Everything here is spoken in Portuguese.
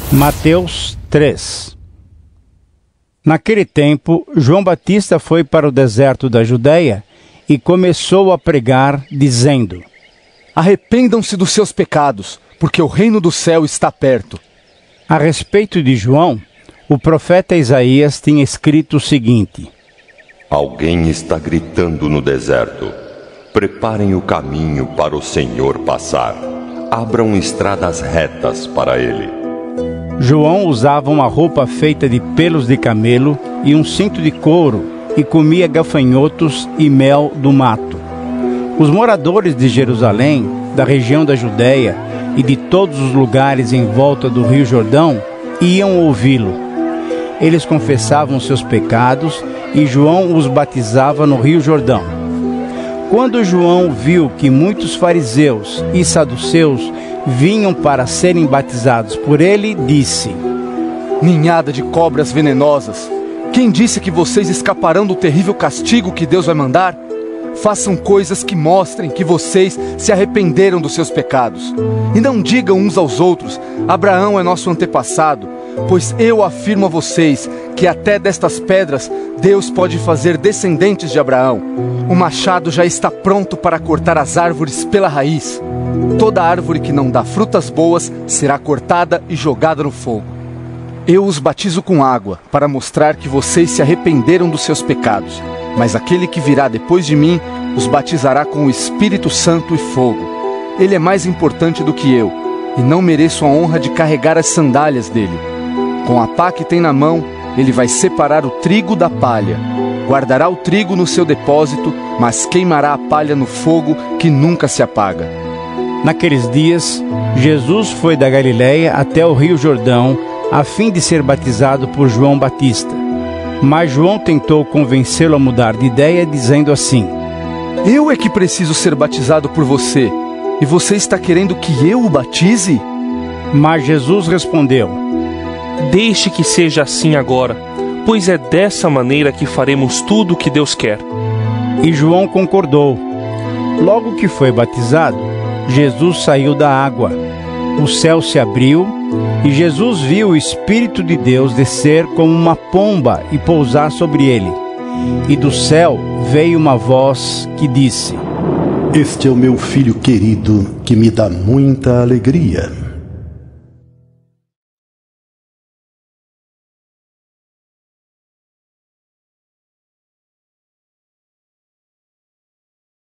Mateus 3. Naquele tempo, João Batista foi para o deserto da Judeia e começou a pregar, dizendo: Arrependam-se dos seus pecados, porque o reino do céu está perto. A respeito de João, o profeta Isaías tinha escrito o seguinte: Alguém está gritando no deserto: preparem o caminho para o Senhor passar. Abram estradas retas para ele. João usava uma roupa feita de pelos de camelo e um cinto de couro e comia gafanhotos e mel do mato. Os moradores de Jerusalém, da região da Judeia e de todos os lugares em volta do Rio Jordão iam ouvi-lo. Eles confessavam seus pecados e João os batizava no Rio Jordão. Quando João viu que muitos fariseus e saduceus vinham para serem batizados por ele, disse: Ninhada de cobras venenosas, quem disse que vocês escaparão do terrível castigo que Deus vai mandar? Façam coisas que mostrem que vocês se arrependeram dos seus pecados. E não digam uns aos outros: Abraão é nosso antepassado, pois eu afirmo a vocês que até destas pedras Deus pode fazer descendentes de Abraão. O machado já está pronto para cortar as árvores pela raiz. Toda árvore que não dá frutas boas será cortada e jogada no fogo. Eu os batizo com água, para mostrar que vocês se arrependeram dos seus pecados. Mas aquele que virá depois de mim os batizará com o Espírito Santo e fogo. Ele é mais importante do que eu, e não mereço a honra de carregar as sandálias dele. Com a pá que tem na mão, ele vai separar o trigo da palha. Guardará o trigo no seu depósito, mas queimará a palha no fogo que nunca se apaga. Naqueles dias, Jesus foi da Galileia até o Rio Jordão, a fim de ser batizado por João Batista. Mas João tentou convencê-lo a mudar de ideia, dizendo assim: Eu é que preciso ser batizado por você, e você está querendo que eu o batize? Mas Jesus respondeu: Deixe que seja assim agora, pois é dessa maneira que faremos tudo o que Deus quer. E João concordou. Logo que foi batizado, Jesus saiu da água. O céu se abriu e Jesus viu o Espírito de Deus descer como uma pomba e pousar sobre ele. E do céu veio uma voz que disse: Este é o meu filho querido, que me dá muita alegria.